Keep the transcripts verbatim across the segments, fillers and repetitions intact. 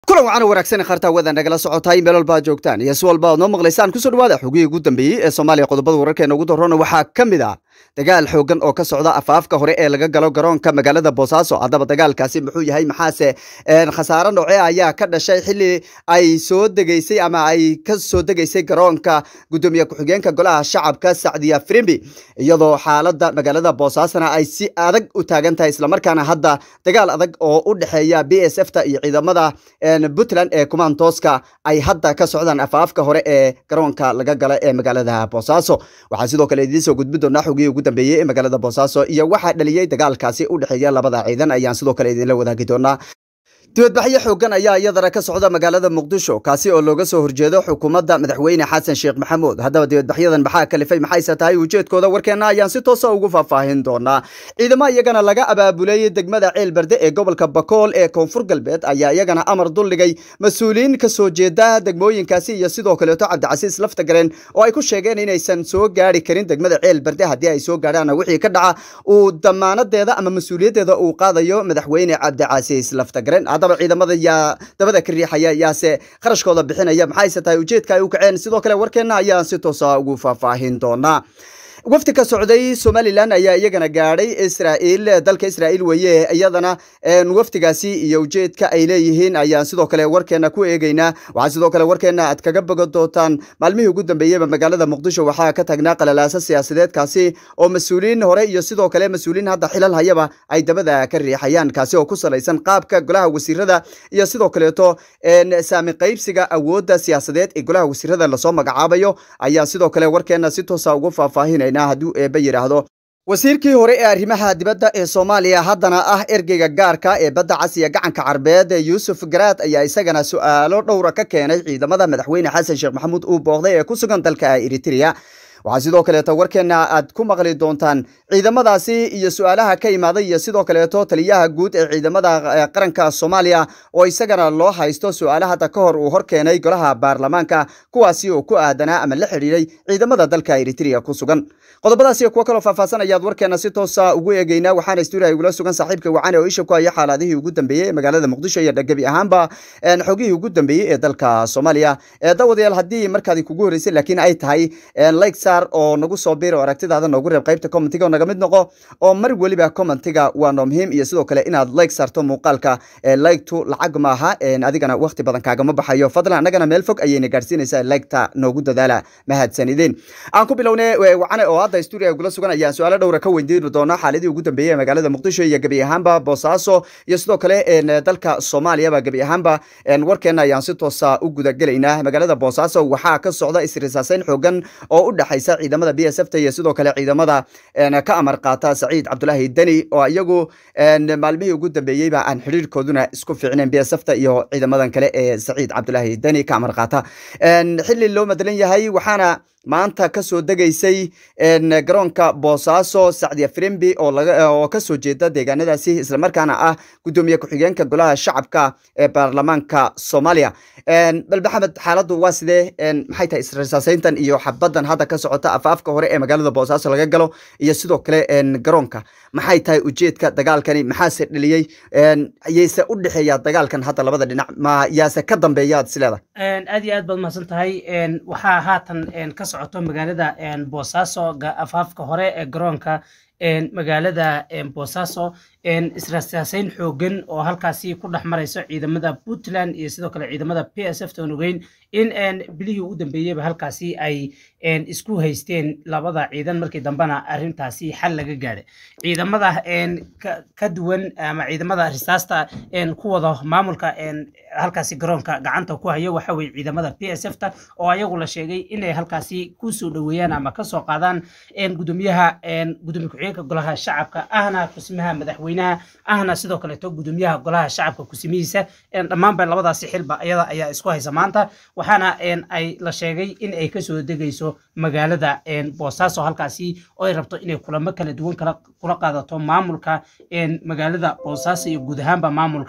kulan wacan wanaagsan kharta wada nagala socotay meel walba joogtaan iyo su'aalba noo maqlaysaan ku soo dhawaada xogii ugu dambeeyay ee Soomaaliya qodobada wararkeena ugu darroona waxa kamid ah dagaal xoogan oo ka socda afaafka hore ee laga galo garoonka magaalada Boosaaso hadaba dagaalkaasi muxuu yahay maxaase een khasaaro noocee ayaa ka dhashay xilli ay soo degaysay ama ay ka soo degaysay garoonka gudoomiye ku-xigeenka golaha shacabka Sacdiya Firimbi iyadoo xaaladda magaalada Boosaasana ay si adag u taagan tahay isla markaana hadda dagaal adag oo u dhaxeeya B S F ta iyo ciidamada Puntland ee Kumantoska ay hadda ka socdaan afaafka hore ee garoonka laga gala ee magaalada Boosaaso waxa sidoo kale idin soo gudbin doonaa xogii ugu dambeeyay ee magaalada Boosaaso iyo waxa dhaliyay dagaalkaasi u dhaxeeya labada ciidan ayaan sidoo kale idin la wadaagi doonaa dibadbaxyo xoogan ayaa iyadana ka socda magaalada Muqdisho kaasi oo looga soo horjeedo xukuumadda madaxweyne Xasan Sheekh Maxamuud hadaba dibadbaxyadan maxaa kalifay maxay tahay ujeedkooda warkeena ayaan si toos ah ugu faahfaahin doonaa ciidamada iyagana laga abaabulay degmada Ceelbarde ee gobolka Bakool ee Koonfur Galbeed ayaa iyagana amar duldhigay mas'uuliin ka soo jeeda degmooyinkaasi iyo sidoo kale Cabdicasiis Laftagareen oo ay ku sheegeen inaysan soo gaari karin degmada Ceelbarde hadii ay soo gaaraan wixii ka dhaca uu damaanadeeda ama mas'uuliyadeeda uu qaadayo madaxweyne Cabdicasiis Laftagareen hadaba ciidamada yaa dabada ka riixaya yaase qarashkooda bixinaya maxay tahay ujeedka ay u kaceen sidoo kale warkeena ayaan si toos ah ugu faahfaahin doonaa wafti ka socday Somaliland ayaa iyagana gaaray Israa'iil dalka Israa'iil weeye iyadana een waftigaasi iyo ujeedka ay leeyihiin ayaan sidoo kale warkeena ku eegaynaa waxa sidoo kale warkeena aad kaga bogo doontaan maalmihii ugu dambeeyay magaalada Muqdisho waxa ka tagnaa qalalaasa siyaasadeed kaasi oo mas'uuliin hore iyo sidoo kale mas'uuliin hadda xilal hayaba ay dabada ka riixayaan kaasi oo ku salaysan qaabka golaha wasiirada iyo sidoo kale to een saami qaybsiga awoodda siyaasadeed ee golaha wasiirada la soo magacaabayo ayaa sidoo kale warkeena si toos ah ugu faahfaahinay haduu eeba yiraahdo wasiirkii hore ee arrimaha dibadda ee Soomaaliya haddana ah ergeyga gaarka ee badda Casiya gacanka Carbeed Yuusuf Garaad ayaa isagana su'aalo dhowr ka keenay ciidamada madaxweyne Xasan Sheekh Maxamuud uu booqday ee ku sugan dalka Eritrea waxa sidoo kale warkeena aad ku maqli doontaan ciidamadaasi iyo su'aalaha ka imaaday iyo sidoo kale taliyaha guud ee ciidamada qaranka Soomaaliya oo isagana loo haysto su'aalaha ta ka hor uu hor keenay golaha baarlamaanka kuwaasi oo ku aadanaa ama la xiriiray ciidamada dalka Eritrea ku sugan qodobadaasi kuwa kale faahfaahsan ayaad warkeena si toos ah ugu eegayna waxaana istuuray ugu sugan saaxiibka wacaan oo isha ku ay xaaladihii ugu dambeeyay ee magaalada Muqdisho iyo dhagabi ahaanba een xogii ugu dambeeyay ee dalka Soomaaliya ee dawadayaal hadii markaad kugu horeysay laakiin ay tahay een like oo nagu soo biiro aragtidaada nagu reeb qaybta commentiga naga mid noqo oo mar waliba commentiga waa noo muhiim iyo sidoo kale inaad like sarto muuqaalka ee like to lacag maaha een adigana waqti badan kaaga ma baxayo fadlan anagana meel fog ayayna gaarsiinaysaa like ta noogu dadaala mahadsanideen aan ku bilownay wacana oo hadda studio gula sugan ayaan su'aalo dhowr ka weydiin doona xaaladii ugu dambeeyay magaalada Muqdisho iyo gabi ahaanba Boosaaso iyo sidoo kale een dalka Soomaaliya ba gabi ahaanba een warkeena ayaan si toos ah u guda galaynaa magaalada Boosaaso waxa ka socda isriisaasayn xoogan oo u dhaxaysa ciidamada B S F ta iyo sidoo kale ciidamada een ka amar qaata Saciid Cabdullaahi Dani oo iyagu een maalmihii ugu dambeeyay ba aan xiriirkooduna isku fiicneen B S F ta iyo ciidamadan kale ee Saciid Cabdullaahi Dani ka amar qaata een xilli loo madalan yahay waxaana maanta ka soo degaysay een garoonka Boosaaso Sacdiya Firimbi oo laga oo ka soo jeeda deegaanadaasi isla markaana ah gudoomiye ku-xigeenka golaha shacabka ee baarlamaanka Soomaaliya een bal maxamed xaaladdu waa sidee een maxay tahay israasaasayntan iyo xabadan hadda ka socota afaafka hore ee magaalada Boosaaso laga galo iyo sidoo kale een garoonka maxay tahay ujeedka dagaalkani maxaa se dhaliyay een ayayse u dhaxeeya dagaalkan hadda labada dhinac ma yaase ka dambeeyaad sileeda een aad iyo aad baad mahadsan tahay een waxa haatan een ka socoto magaalada een Boosaaso afaafka hore ee garoonka een magaalada een Boosaaso een israasaasayn xoogan oo halkaasi ku dhaxmarayso ciidamada Puntland iyo sidoo kale ciidamada P S F ta ogeyn in een bilihii ugu dambeeyay halkaasi ay een isku haysteen labada ciidan markii dambana arintaasi xal laga gaaray ciidamada een ka duwan ama ciidamada risaasta een ku wada maamulka een halkaasi garoonka gacanta ku hayo waxa way ciidamada P S F ta oo ayagu la sheegay inay halkaasi ku soo dhaweeyaan ama ka soo qaadaan een gudoomiyaha een gudoomiye ku-xigeenka golaha shacabka ahna kusmaha madaxweynaha ahna sidoo kale to gudoomiyaha golaha shacabka kusimihiisa een dhammaan ba labadaasi xilba ayada ayaa isku haysa maanta waxaana een ay la sheegay in ay ka soo degayso magaalada een Boosaaso halkaasi oo ay rabto inay kulamo kala duwan kala kula qaadato maamulka een magaalada Boosaaso iyo guud ahaanba maamulka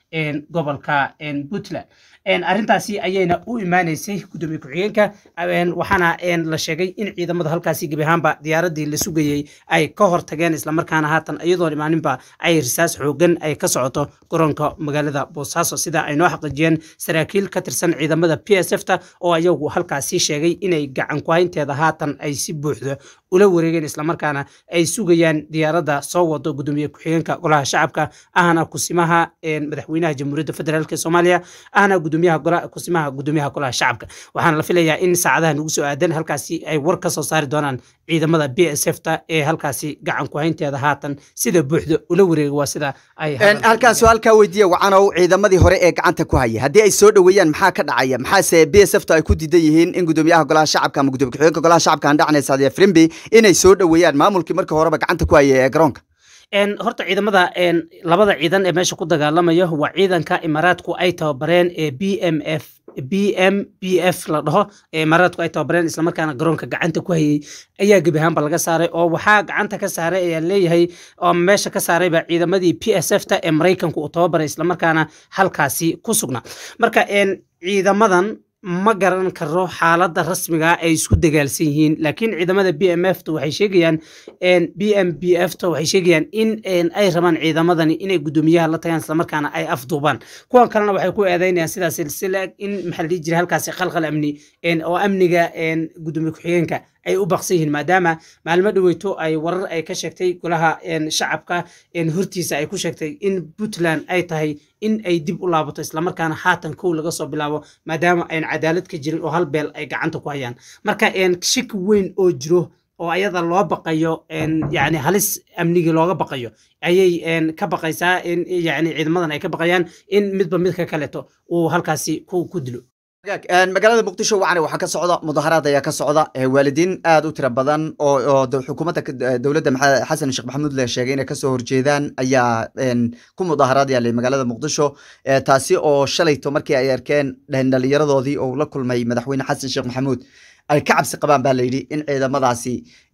gobolka Puntland arrintaasi ayayna u imaanaysay gudoomiye ku-xigeenka waxaana la sheegay in ciidamada halkaasi gebi ahaanba diyaaradii la sugayay ay ka hortageen isla markaana haatan iyadoo imaaninba ay risaas xoogan ay ka socoto garoonka magaalada Boosaaso sida ay noo xaqiijiyeen saraakiil ka tirsan ciidamada P S F ta oo ayagu halkaasi sheegay inay gacan ku haynteeda haatan ay si buuxda ula wareegeen isla markaana ay sugayaan diyaaradda soo wado gudoomiye ku-xigeenka golaha shacabka ahna kusimaha madaxweynaha jamhuuriyadda federaalka Soomaaliya ahna gudoomiyaha golaha kusimaha gudoomiyaha golaha shacabka waxaana la filayaa in saacadaha ugu soo aadan halkaasi ay war ka soo saari doonaan ciidamada B S F ta ee halkaasi gacan ku haynteeda haatan sida buuxda ula wareegay waa sida ay halkaas su'aalka weydiiyay wacanow ciidamadii hore ee gacanta ku hayay haddii ay soo dhaweeyaan maxaa ka dhacaya maxaase B S F ta ay ku diidan yihiin in gudoomiyaha golaha shacabka ama gudoomiye ku-xigeenka golaha shacabka aan dhacnay Saadiya Frimbi inay soo dhaweeyaan maamulkii markii horeba gacanta ku hayay ee garoonka een horta ciidamada een labada ciidan ee meesha ku dagaalamaya waa ciidanka Imaaraadku ay tababareen ee B M F B M B F la dhaho ee Imaaraadku ay tababareen isla markaana garoonka gacanta ku hayay ayaa gebi ahaanba laga saaray oo waxaa gacanta ka saaray ayaa leeyahay oo meesha ka saaray ba ciidamadii P S F ta ee Mareykanku uu tababaray isla markaana halkaasi ku sugnaa marka een ciidamadan ma garan karo xaaladda rasmiga ay isku dagaalsan yihiin laakiin ciidamada B M F ta waxay sheegayaan in B M B F ta waxay sheegayaan in ay rabaan ciidamadani inay gudoomiyaha la tagaan isla markaana ay afduubaan kuwan kalena waxay ku eedeynayaan sidaas silsilad in maxalli jira halkaas khalkhal amni oo amniga gudoomiye ku-xigeenka ay u baqsan yihiin maadaama maalmo dhaweyto ay warar ay ka sheegtay golaha shacabka hortiisa ay ku sheegtay in Puntland ay tahay in ay dib u laabato isla markaana haatan kow laga soo bilaabo maadaama ay cadaalad ka jirin oo hal beel ay gacanta ku hayaan marka shik weyn oo jiro oo ayada loo baqayo yani halis amnigi looga baqayo ayay ka baqaysaa in yani ciidamadan ay ka baqayaan in midba midka kaleeto uu halkaasi ku ku dilo magaalada muqdisho waxana waxa ka socda mudaharaad ayaa ka socda waalidiin aad u tira badan oo xukuumadda dowladda xasan sheekh maxamuud la sheegay inay ka soo horjeedaan ayaa ku mudaharaadaya magaalada muqdisho taasi oo shalayto markii ay arkeen dhalinyaradoodii oo la kulmay madaxweyne xasan sheekh maxamuud ay ka cabsi qabaan baa la yidhi in ciidamadaasi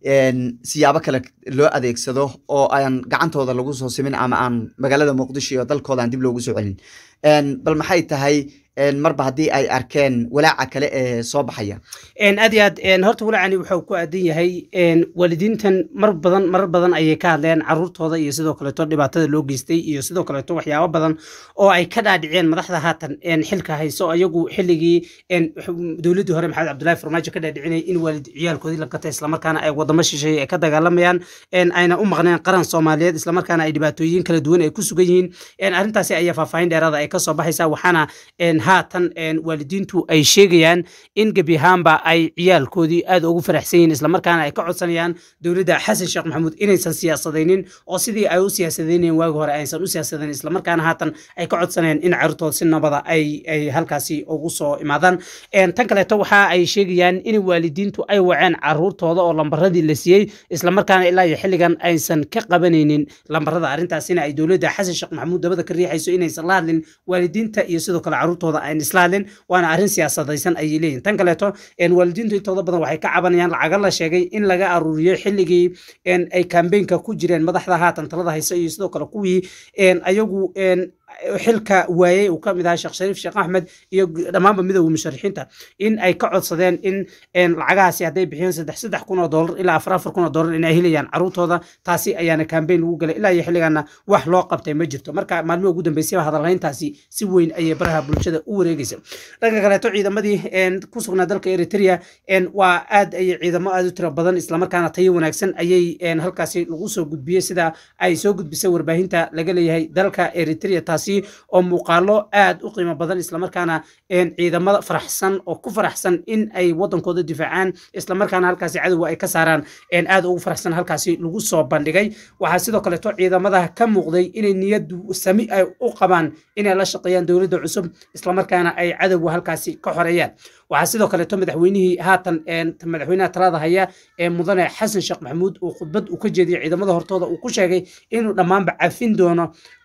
siyaabo kale loo adeegsado oo aan gacantooda lagu soo simin ama aan magaalada muqdisho iyo dalkooda aan dib loogu soo celin bal maxay tahay marba haddii ay arkeen walaaca kale ee soo baxaya aad iyo aad horta walaacani wuxuu ku aadan yahay waalidiintan mar badan marar badan ayay ka hadleen caruurtooda iyo sidoo kaleeto dhibaatada loo geystay iyo sidoo kaleeto waxyaabo badan oo ay ka dhaadhiceen madaxda haatan xilka hayso ayagu xilligii dowladdii hore maxamed cabdullaahi farmaajo ka dhaadhicinayay in waalid ciyaalkoodii la gatay isla markaana ay wadamo shisheeye ay ka dagaalamayaan ayna u maqneen qaran Soomaaliyeed isla markaana ay dhibaatooyin kala duwan ay ku sugan yihiin arrintaasi ayaa faahfaahin dheeraad ay ka soo baxaysaa waxaana haatan waalidiintu ay sheegayaan in gebi ahaanba ay ciyaalkoodii aad ugu faraxsan yihiin isla markaana ay ka codsanayaan dowladda xasan sheekh maxamuud inaysan siyaasadaynin oo sidii ay u siyaasadeynayeen waagi hore aysan u siyaasadaynin isla markaana haatan ay ka codsanayaan in carruurtooda si nabada ay ay halkaasi ugu soo imaadaan tan kaleeto waxa ay sheegayaan in waalidiintu ay waceen carruurtooda oo lambaradii la siiyey isla markaana ilaa iyo xilligan aysan ka qabanaynin lambarada arrintaasina ay dowladda xasan sheekh maxamuud dabada ka riixayso inaysan la hadlin waalidiinta iyo sidoo kale carruurtooda ay islaalin waana arrin siyaasadaysan ay leeyihiin tan kaleeto een waalidiintu intooda badan waxay ka cabanayaan lacag la sheegay in laga aruuriyo xilligii een ay campaign-ka ku jireen madaxda haatan talada hayso iyo sidoo kale kuwii een ayagu een xilka waayay uu ka mid ahaa Sheekh Shariif Sheekh Ahmed iyo dhamaanba midowga musharaxiinta in ay ka codsadeen in een lacagahaasi haday bixiyeen saddex saddex kun oo dollar ilaa afar afar kun oo dollar in ay helayaan carruurtooda taasi ayaana campaign lagu galay ilaa iyo xilligaana wax loo qabtay ma jirto marka maalmo ugu dambeysay hadalhayntaasi si weyn ayay baraha bulshada u wareegaysaa dhanka kale to ciidamadii een ku sugnaa dalka Eritrea een waa aad ay ciidamo aad u tiro badan isla markaana tayo wanaagsan ayay een halkaasi lagu soo gudbiyay sida ay soo gudbisay warbaahinta laga leeyahay dalka Eritrea taasi oo muuqaalo aad u qiimo badan isla markaana een ciidamada faraxsan oo ku faraxsan in ay wadankooda difaacaan isla markaana halkaasi cadow ay ka saaraan een aad ugu faraxsan halkaasi lagu soo bandhigay waxa sidoo kale to ciidamada ka muuqday inay niyad sami ay u qabaan inay la shaqeeyaan dawladda cusub isla markaana ay cadow halkaasi ka xoreeyaan waxa sidoo kale to madaxweynihii haatan een madaxweynaha talada haya ee mudane xasan sheekh maxamuud oo khudbad u ka jeediyay ciidamada hortooda uu ku sheegay inuu dhamaanba cafin doono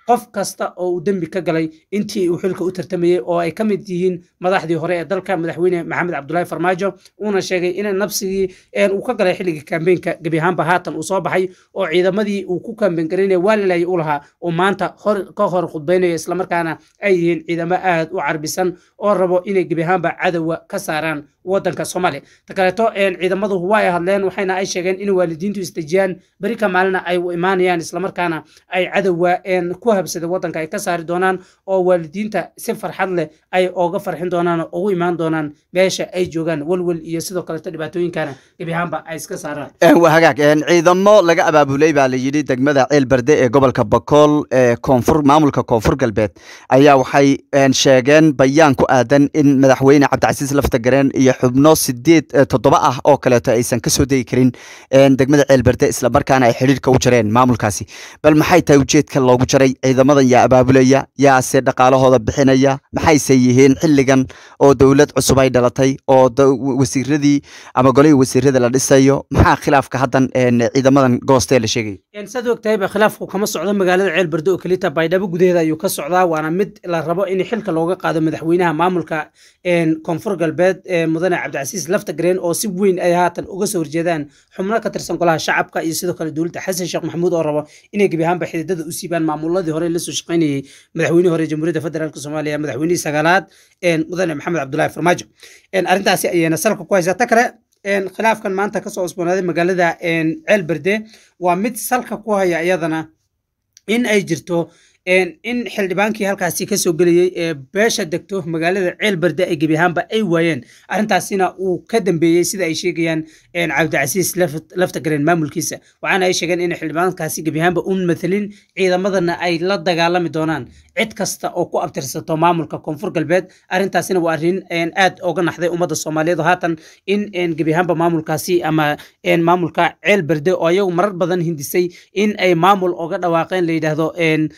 qof kasta oo uu dembi ka galay intii uu xilka u tartamayay oo ay ka mid yihiin madaxdii hore ee dalka madaxweyne maxamed cabdullaahi farmaajo uuna sheegay in nabsigii uu ka galay xilligii kaambeenka gebi ahaanba haatan uu soo baxay oo ciidamadii uu ku kaambeen garaynaya waalilaay u lahaa oo maanta hor ka hor khudbaynayo islamarkaana ay yihiin ciidamo aad u carbisan oo rabo inay gebi ahaanba cadowga ka saaraan waddanka Soomaaliya ta kaleeto ciidamadu way hadleen waxayna ay sheegeen in waalidiintu istajiyaan bari ka maalina ay u imaanayaan islamarkaana ay cadowga ku habsada waddanka ay ka saari doonaan oo waalidiinta si farxad leh ay ooga farxin doonaan oo ugu imaan doonaan meesha ay joogaan walwal iyo sidoo kale dhibaatooyinkana gebi ahaanba ay iska saaraan waa hagaag ciidamo laga abaabulay baa la yidhi degmada Ceelbarde ee gobolka Bakool ee koonfur maamulka koonfur galbeed ayaa waxay sheegeen bayaan ku aadan in madaxweyne Cabdicasiis Laftagareen iyo xubno sideed toddoba ah oo kaleeto aysan ka soo degi karin degmada Ceelbarde isla markaana ay xiriirka u jareen maamulkaasi bal maxay tahay ujeedka loogu jaray ciidamadan yaa abaabulaya yaa se dhaqaalahooda bixinaya maxayse yihiin xilligan oo dawlad cusub ay dhalatay oo wasiiradii ama golihii wasiirada la dhisayo maxaa khilaafka haddan ciidamadan goostee la sheegay sad ogtahay ba khilaafku kama socdo magaalada Ceelbarde oo kaliya baydhabo gudaheeda ayuu ka socdaa waana mid la rabo in xilka looga qaado madaxweynaha maamulka koonfur galbeed mudane Cabdicasiis Laftagareen oo si weyn ay haatan uga soo horjeedaan xubno ka tirsan golaha shacabka iyo sidoo kale dawladda Xasan Sheekh Maxamuud oo rabo inay gebi ahaanba xididada u siibaan maamuladii hore la soo shaqeynayay madaxweynaha hore Jamhuuriyadda Federaalka Soomaaliya madaxweynihii sagaalaad mudane Maxamed Cabdullaahi Farmaajo arrintaasi ayayna salka ku haysaa ta kale khilaafkan maanta ka soo cusboonaaday magaalada Ceelbarde waa mid salka ku haya iyadana in ay jirto in xildhibaankii halkaasi ka soo galiyay ee beesha degto magaalada Ceelbarde ay gebi ahaanba ay waayeen arrintaasina uu ka dambeeyay sida ay sheegayaan Cabdicasiis Laftagareen maamulkiisa waxaana ay sheegeen in xildhibaankaasi gebi ahaanba u mathalin ciidamadana ay la dagaalami doonaan cid kasta oo ku abtirsato maamulka koonfur galbeed arrintaasina waa arrin aad uga naxday ummadda Soomaaliyeed haatan in gebi ahaanba maamulkaasi ama maamulka Ceelbarde oo ayagu marar badan hindisay in ay maamul uga dhawaaqeen la yiraahdo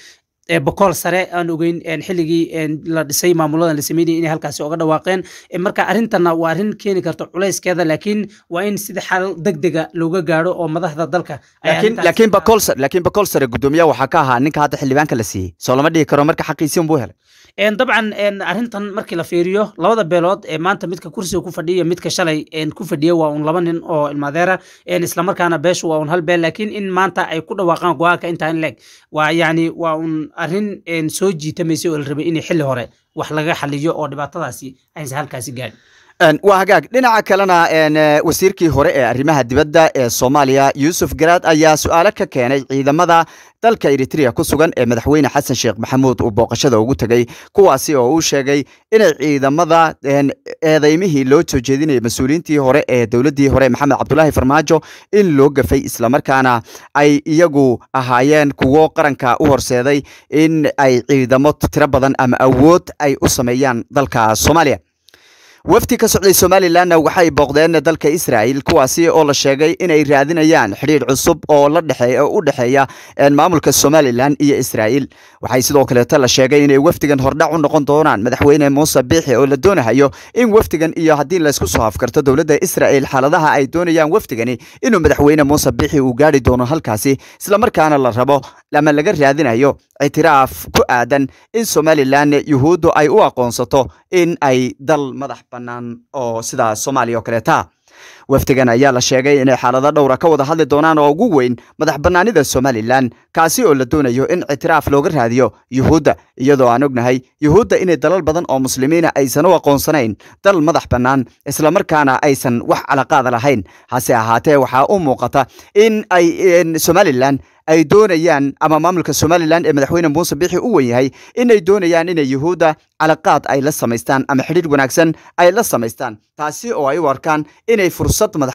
Bakool sare aan ogeyn xilligii la dhisay maamuladan la sameeyay in halkaasi uga dhawaaqeen marka arintana waa arin keeni karto culeyskeeda laakiin waa in sida xal degdega looga gaaro oo madaxda dalka laakiin laakiin Bakool sare laakiin Bakool sare gudoomiyaha waxa ka ahaa ninka hadda xildhibaanka la siiyay soo lama dhigi karo marka xaqiisin buu helay ان طبعا ان arrintan markii la fiiriyo labada beelood ee maanta midka kursiga ku fadhiya midka shalay een ku fadhiya waa un laba nin oo ilmaadeera een isla markaana beeshu waa un hal beel laakiin in maanta ay ku dhawaaqaan go'aanka inta in leeg waa yaani waa un arrin een soo jiitamayso oo la rabay in xilli hore wax laga xaliyo oo dhibaatadaasi aysan halkaasi gaadhin waa hagaag dhinaca kalena wasiirkii hore ee arrimaha dibadda ee Soomaaliya Yuusuf Garaad ayaa su'aalo ka keenay ciidamada dalka Eritrea ku sugan ee madaxweyne Xasan Sheekh Maxamuud uu booqashada ugu tagay kuwaasi oo uu sheegay in ciidamada eedaymihii loo soo jeedinayay mas'uuliyiintii hore ee dawladdii hore Maxamed Cabdullaahi Farmaajo in loo gafay isla markaana ay iyagu ahaayeen kuwo qaranka u horseeday in ay ciidamo tiro badan ama awood ay u sameeyaan dalka Soomaaliya wafdi ka socday Somaliland waxay booqdeen dalka Israa'iil kuwaasi oo la sheegay inay raadinayaan xiriir cusub oo la dhaxeeyo u dhaxeeya maamulka Somaliland iyo Israa'iil waxay sidoo kale la sheegay inay wafdigan hordhac u noqon doonaan madaxweyne Muuse Biixi oo la doonayo in wafdigan iyo hadii la isku soo afkarto dawladda Israa'iil xaaladaha ay doonayaan wafdigani inuu madaxweyne Muuse Biixi uu gaari doono halkaasi isla markaana la rabo lama laga raadinayo اعتراف ku aadan in Somaliland yuhuudu ay u aqoonsato in ay dal madax banaan oo sida Soomaaliya oo kale taa wafdigan ayaa la sheegay in xaalada dhowr ka wada hadli doonaan oo ugu weyn madax banaanida Somaliland kaasi oo la doonayo in اعتراف looga raadiyo yuhuuda iyadoo aan ognahay yuhuuda in dalal badan oo muslimiina aysan u aqoonsanayn dal madax banaan isla markaana aysan wax calaqaad lahayn hase ahaatee waxa uu muuqata in ay Somaliland ay doonayaan ama maamulka Somaliland ee madaxweyne Muuse Biixi u weeyahay in ay doonayaan in yuhuuda calaqaad ay la sameystaan ama xiriir wanaagsan ay la sameystaan taasi oo ay u arkaan inay fursad